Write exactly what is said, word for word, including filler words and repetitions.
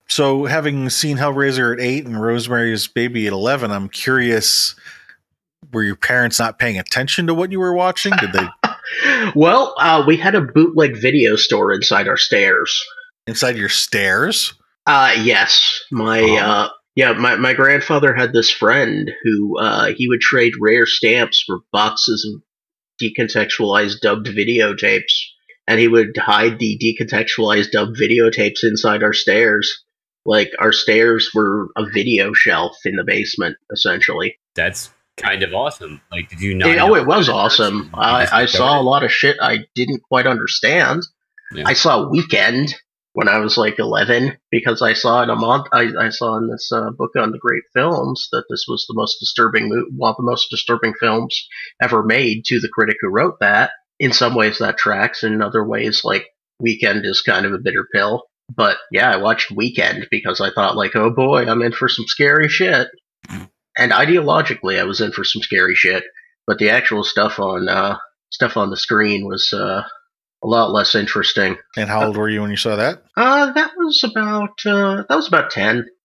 So, having seen Hellraiser at eight and Rosemary's Baby at eleven, I'm curious, were your parents not paying attention to what you were watching? Did they? Well, uh, we had a bootleg video store inside our stairs. Inside your stairs? Uh, yes. My, oh. uh, yeah, my, my grandfather had this friend who, uh, he would trade rare stamps for boxes of decontextualized dubbed videotapes. And he would hide the decontextualized dubbed videotapes inside our stairs. Like, our stairs were a video shelf in the basement, essentially. That's kind of awesome. Like, did you not? It, oh, it was awesome. I, I saw it? a lot of shit I didn't quite understand. Yeah. I saw Weekend when I was like eleven because I saw in a month. I, I saw in this uh, book on the great films that this was the most disturbing, one of the most disturbing films ever made. To the critic who wrote that, in some ways that tracks. In other ways, like Weekend is kind of a bitter pill. But yeah, I watched Weekend because I thought, like, oh boy, I'm in for some scary shit. And ideologically, I was in for some scary shit. But the actual stuff on uh, stuff on the screen was uh, a lot less interesting. And how old uh, were you when you saw that? Uh, that was about uh, that was about ten.